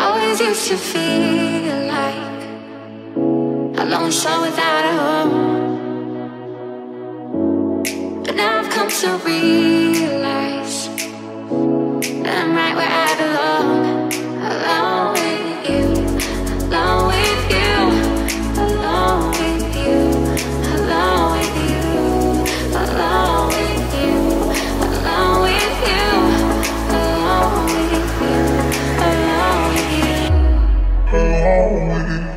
always used to feel like a lone soul without a home. But now I've come to realize that I'm right where I belong. Alone with you, alone with you, alone with you, alone with you, alone with you, alone with you, alone with you, alone with you, alone with you.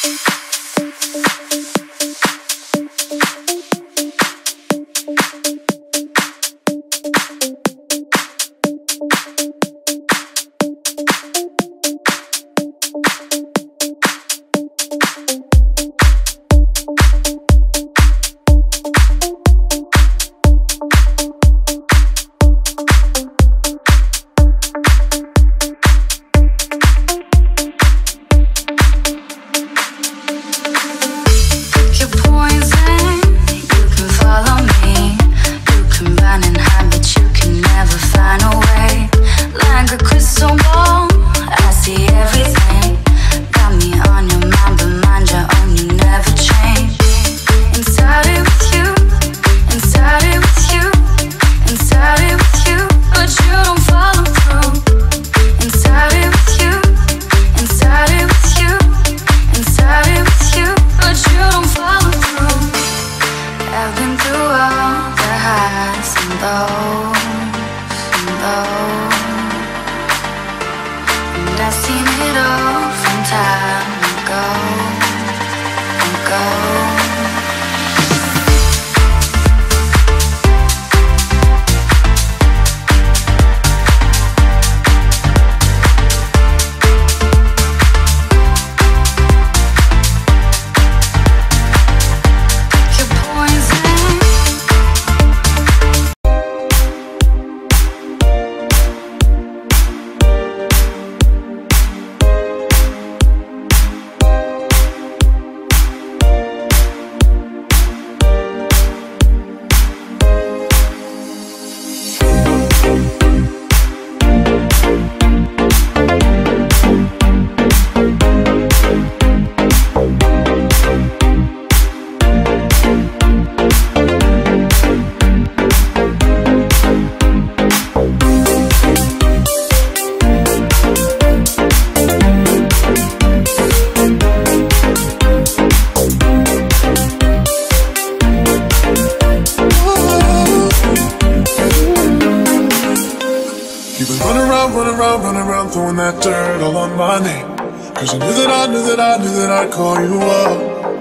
run around throwing that dirt all on my name. Cause I knew that I'd call you up.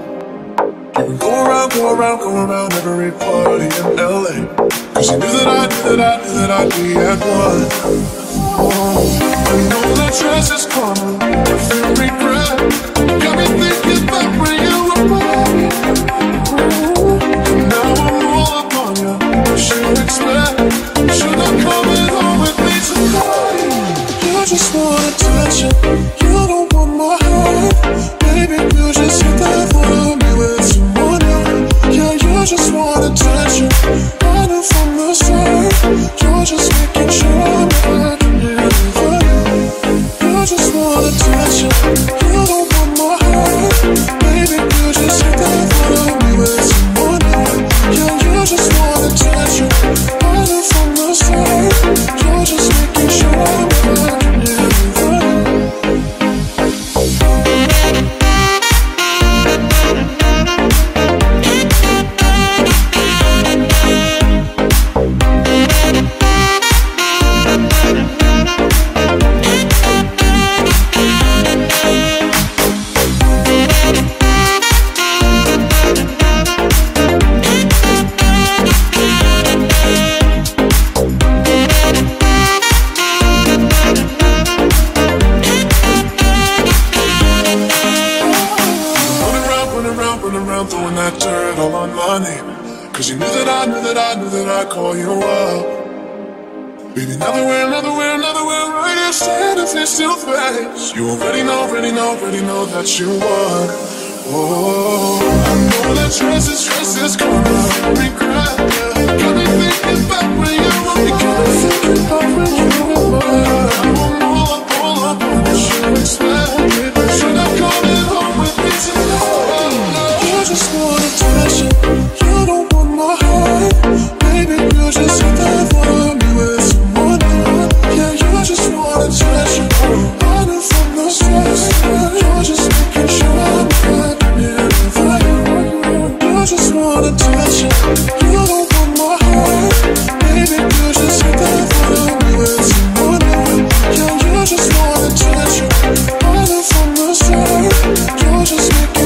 You can go around every party in LA. Cause I knew that I'd be at one. Oh, I know that dress is karma, I feel regret. Got me thinking back when you were born. Now I'm all up on you, what you expect? Should I come in home with me tonight? You just want attention, you don't want my heart. Baby, you just hit that for me with someone else. Yeah, you just want attention, I knew from the start. You're just making sure I'm not here for you. You just want attention, you don't want my heart. Baby, you just hit that for me with someone else. Yeah, you just want attention, I knew from the start. You're just making sure I'm not here for you. Throwing that dirt all on my name. Cause you knew that I'd call you up. Baby, another way, right here, standing face to face. You already know that you won. Oh, I know that stress is gonna regret. Got me thinking back when you were mine. Got me thinking back when you were mine. I'm all up on what you expect. Should I come in home with me tonight? You just want attention, you don't want my heart. Baby, you just hit that for me with someone else. Yeah, you just want attention, running from the stress. You're just making sure I'm not here for you. You just want attention, you don't want my heart. Baby, you just hit that for me with someone else. Yeah, you just want attention, running from the stress. You're just making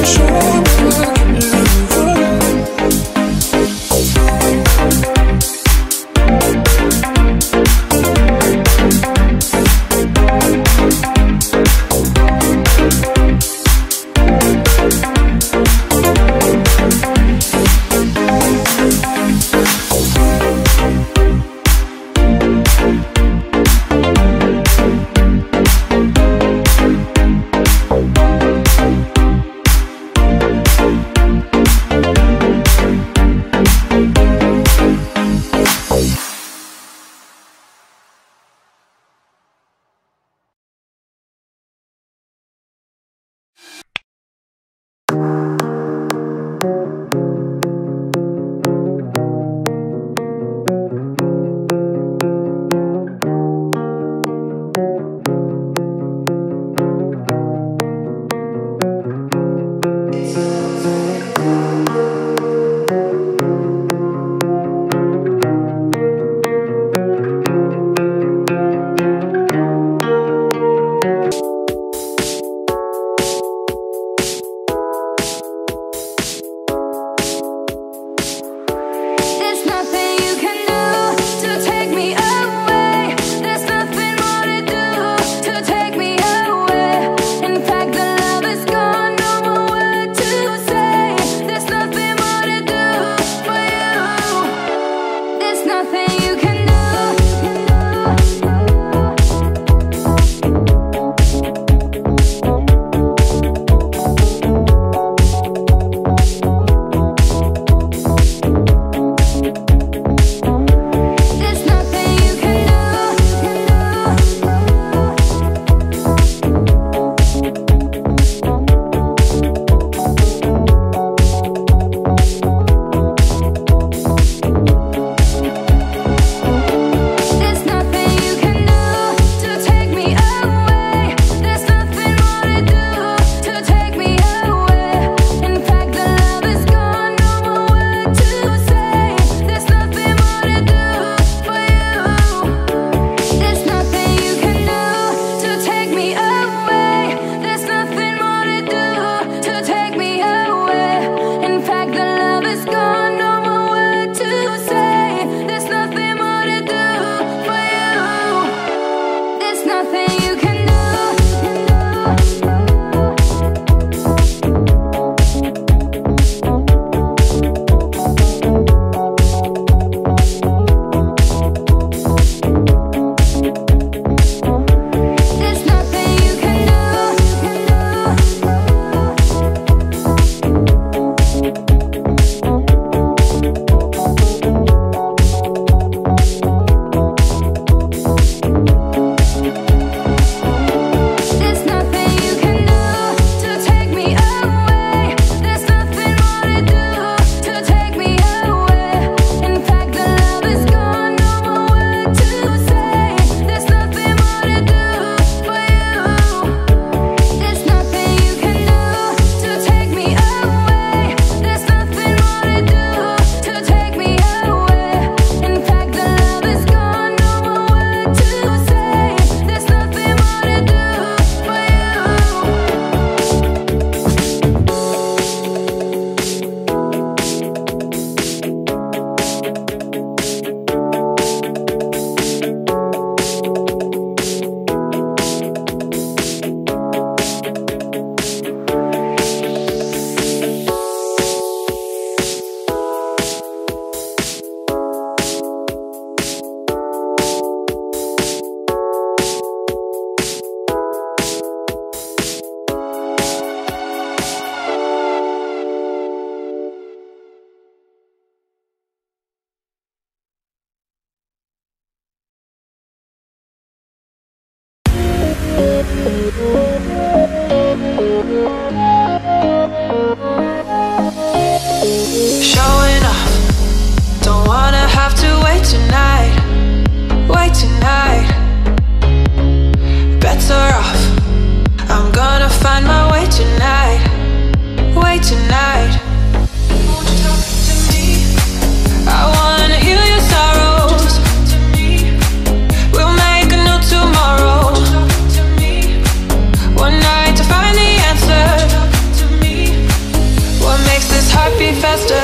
faster.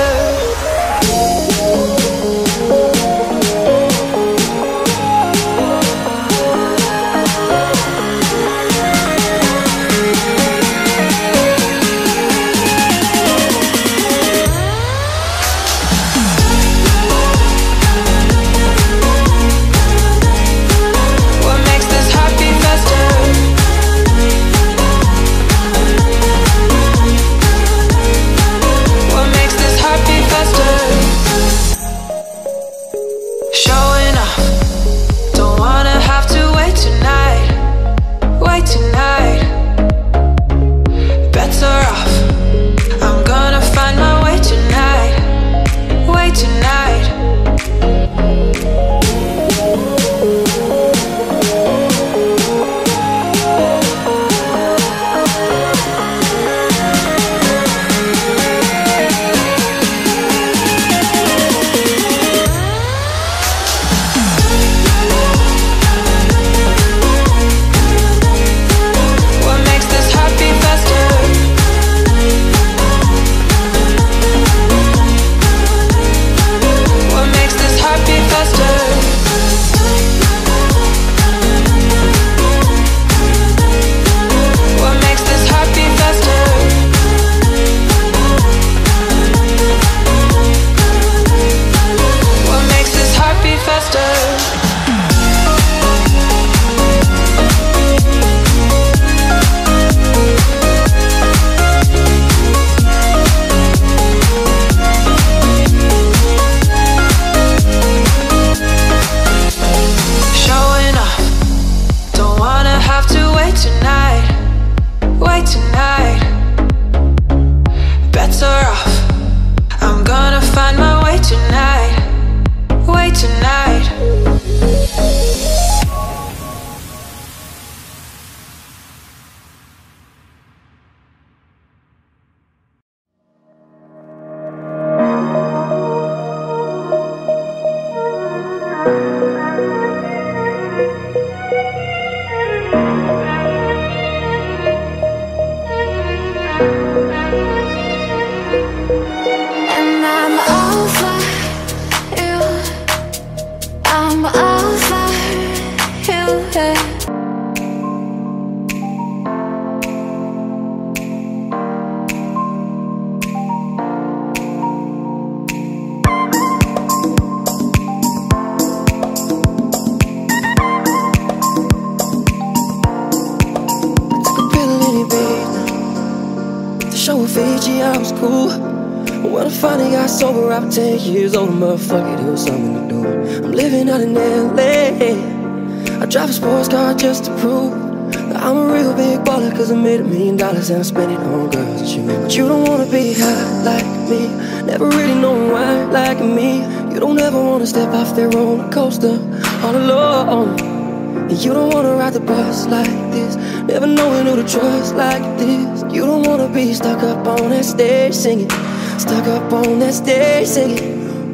Fiji, I was cool. When I finally got sober, I was 10 years old. Motherfucker, there was something to do. I'm living out in LA. I drive a sports car just to prove that I'm a real big baller, cause I made $1 million and I spent it on girls and shoes. But you don't wanna be high like me, never really know why like me. You don't ever wanna step off that roller coaster all alone. And you don't wanna ride the bus like this, never knowing who to trust like this. You don't wanna be stuck up on that stage singing, stuck up on that stage singing.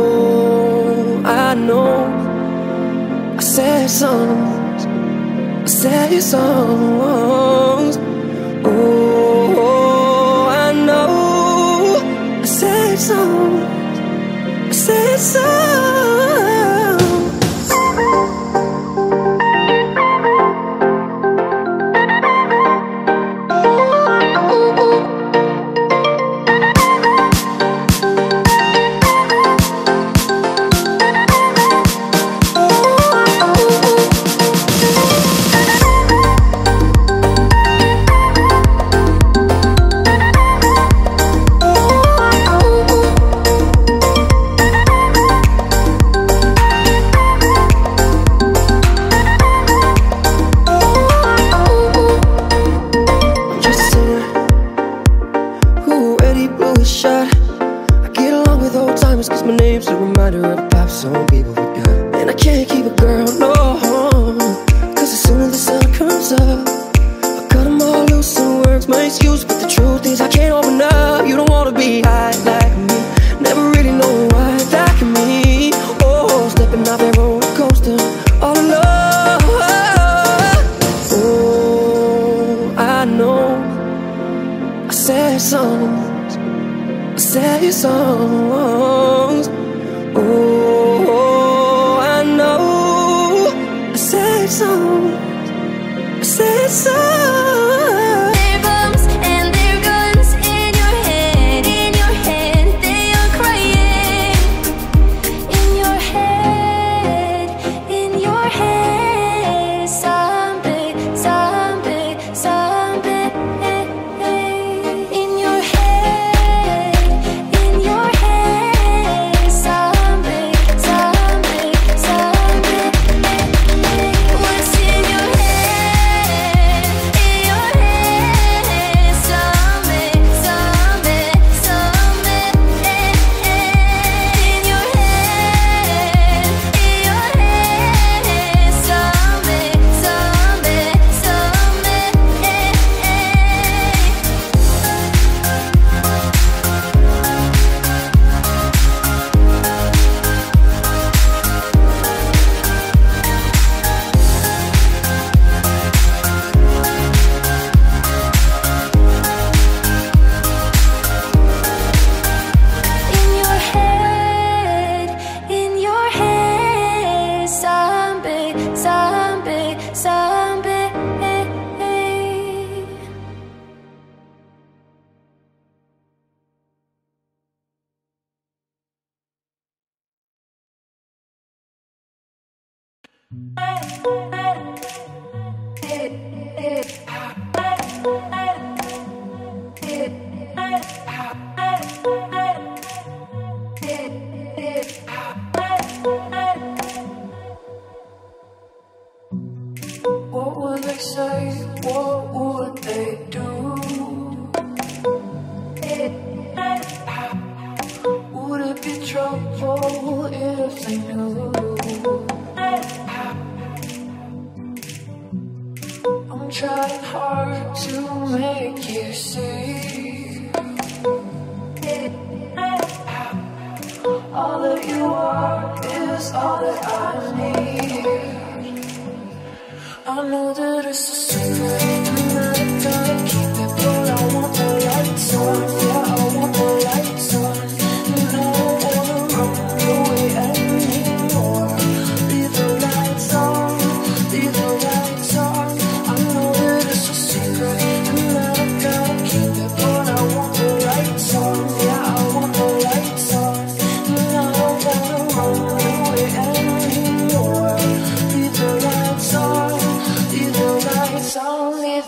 Oh, I know I sad songs, I sad songs. Oh, I know I sad songs, I sad songs. sad songs. Oh, I know sad songs, sad songs. What would they say? What would they do? Would it be trouble if they knew? I'm trying hard to make you see all that you are is all that I need. I know that it's a secret and I gotta keep it, but I want the lights on. Yeah, I want the lights on. And I don't wanna run away anymore. Leave the lights on, leave the lights on. I know that it's a secret and I gotta keep it, but I want the lights on. Yeah, I want the lights on. And I don't wanna run away anymore. Leave the lights on. Leave the lights on,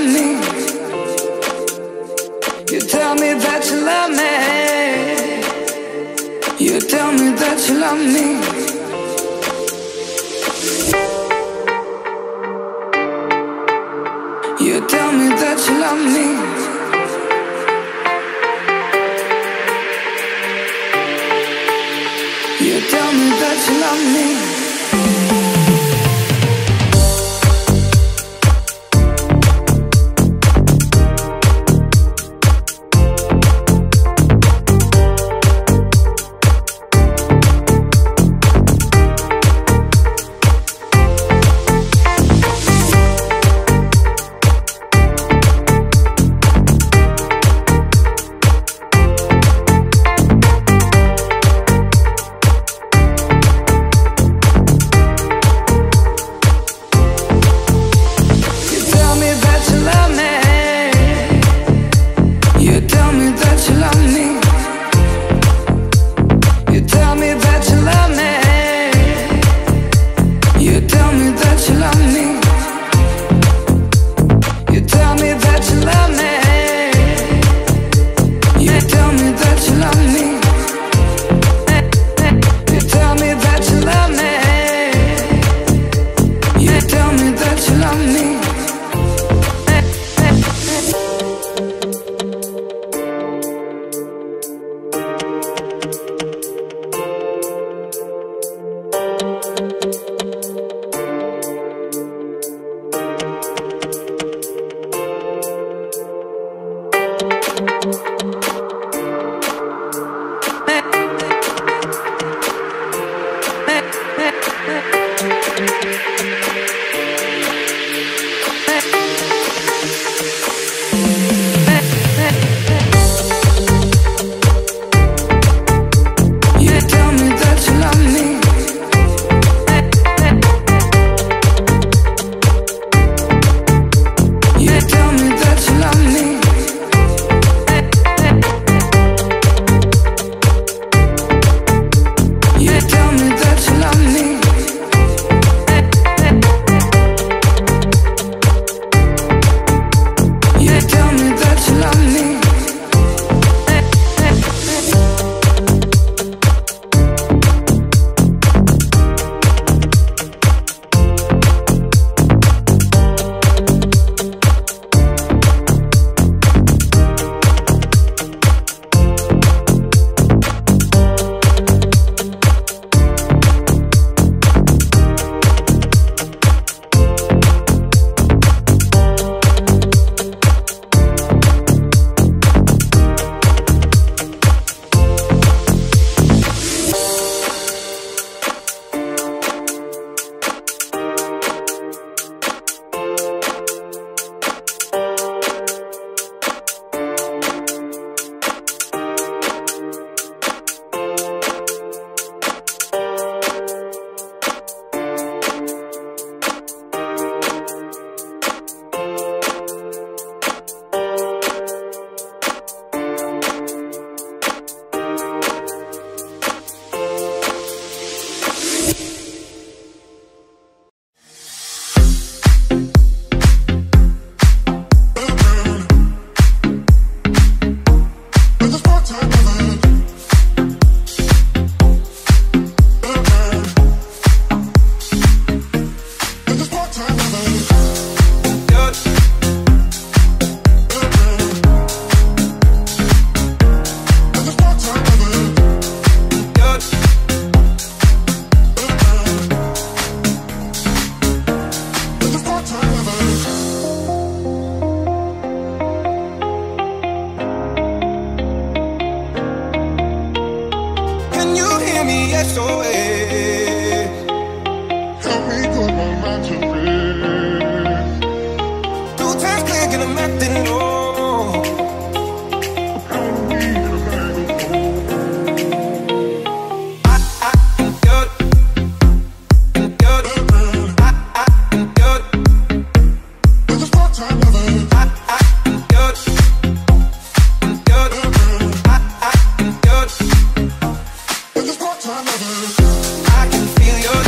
me. You tell me that you love me. You tell me that you love me. You tell me that you love me. You tell me that you love me.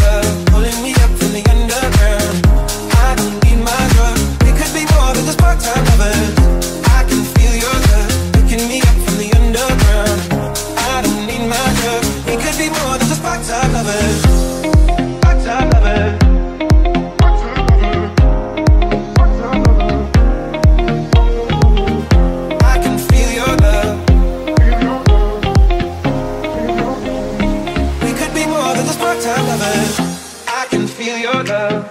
Part-time part-time lovers. I can feel your love.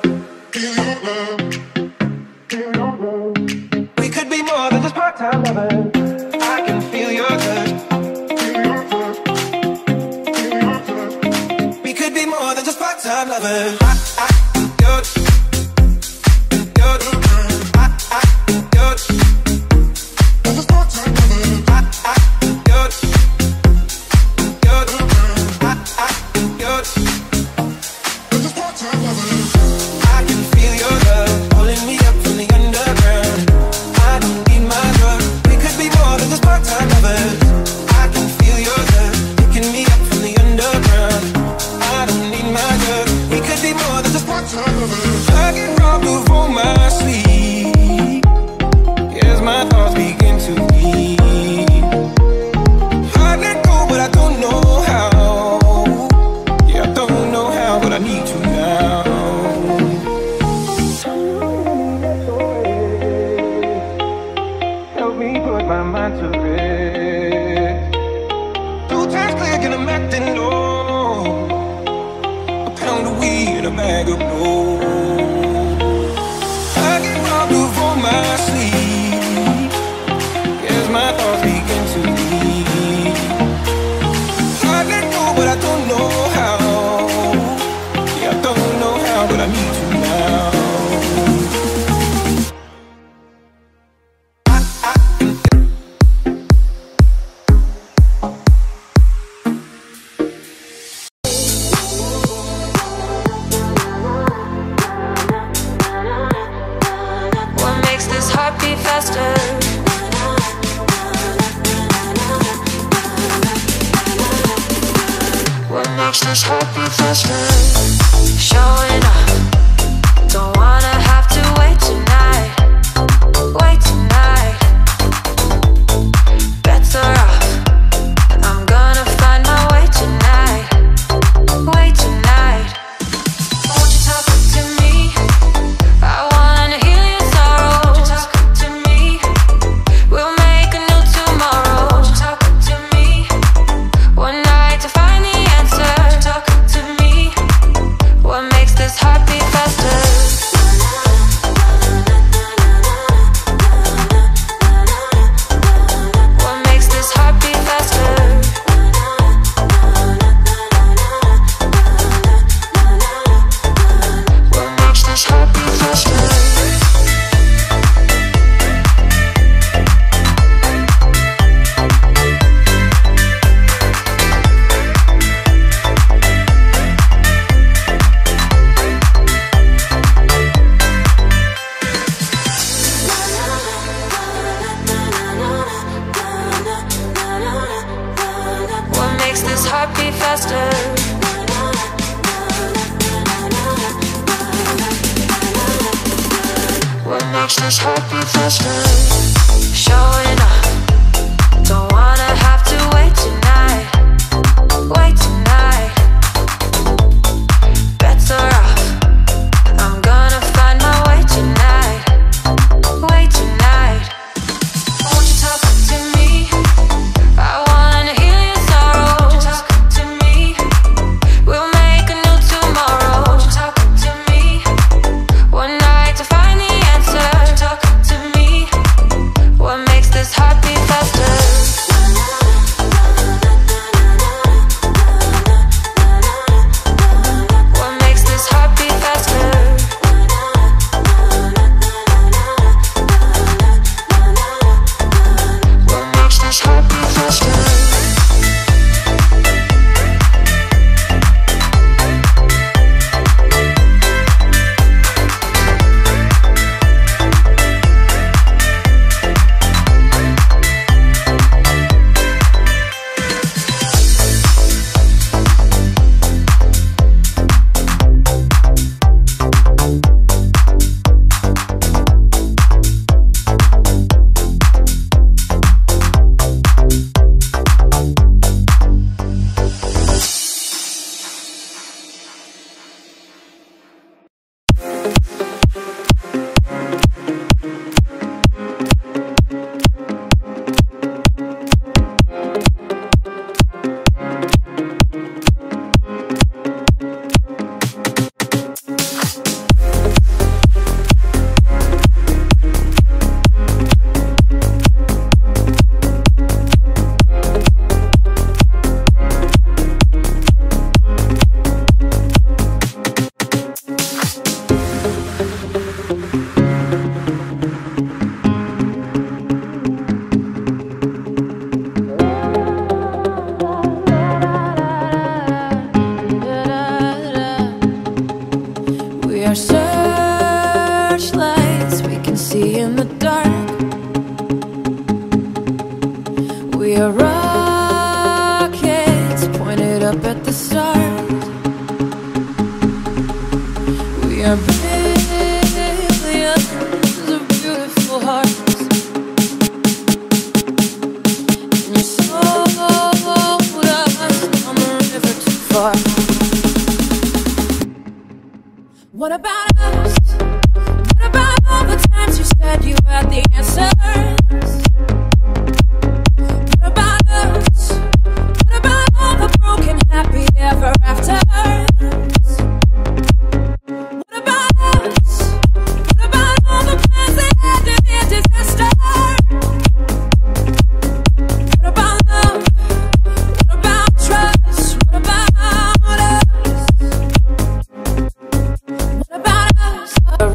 We could be more than just part-time lovers. I can feel your touch. We could be more than just part-time lovers. What about us? What about all the times you said you had the answers? What about us? What about all the broken happy ever afters? What about us? What about all the plans that ended in disaster? What about love? What about trust? What about us? What about us?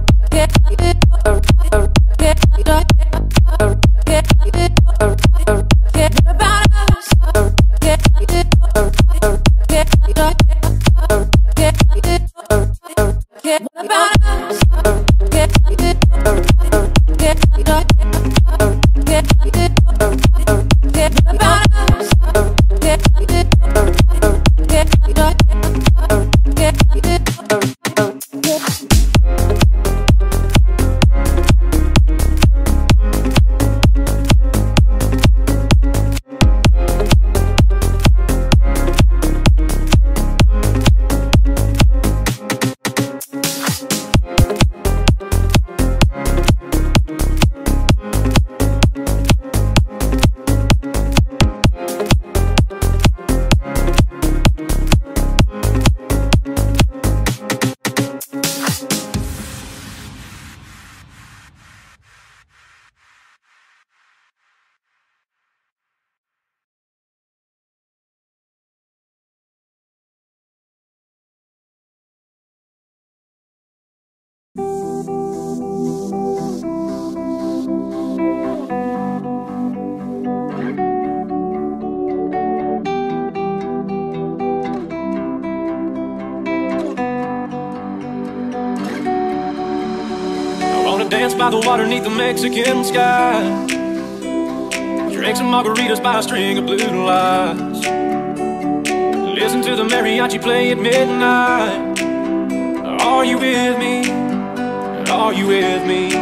Dance by the water neath the Mexican sky. Drink some margaritas by a string of blue lights. Listen to the mariachi play at midnight. Are you with me? Are you with me?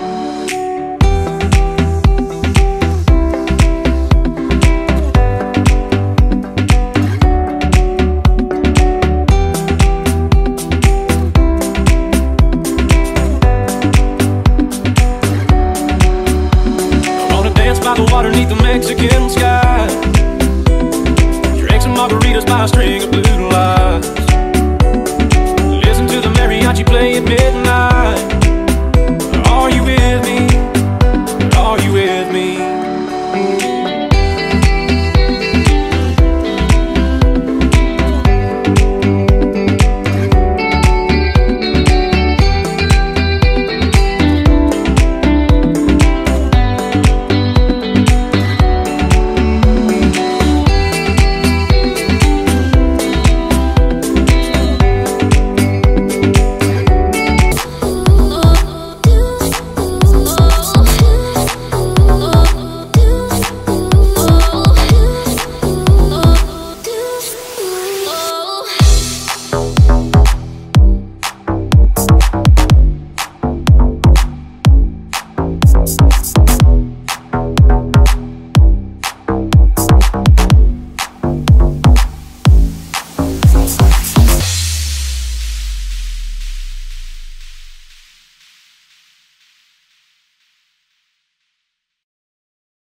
By the water neath the Mexican sky. Drink some margaritas by a string of blue